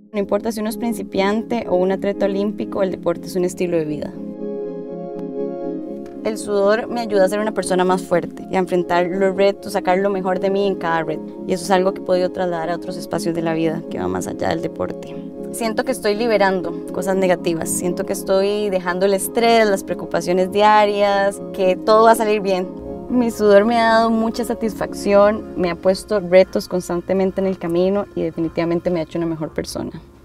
No importa si uno es principiante o un atleta olímpico, el deporte es un estilo de vida. El sudor me ayuda a ser una persona más fuerte y a enfrentar los retos, sacar lo mejor de mí en cada reto. Y eso es algo que he podido trasladar a otros espacios de la vida que va más allá del deporte. Siento que estoy liberando cosas negativas, siento que estoy dejando el estrés, las preocupaciones diarias, que todo va a salir bien. Mi sudor me ha dado mucha satisfacción, me ha puesto retos constantemente en el camino y definitivamente me ha hecho una mejor persona.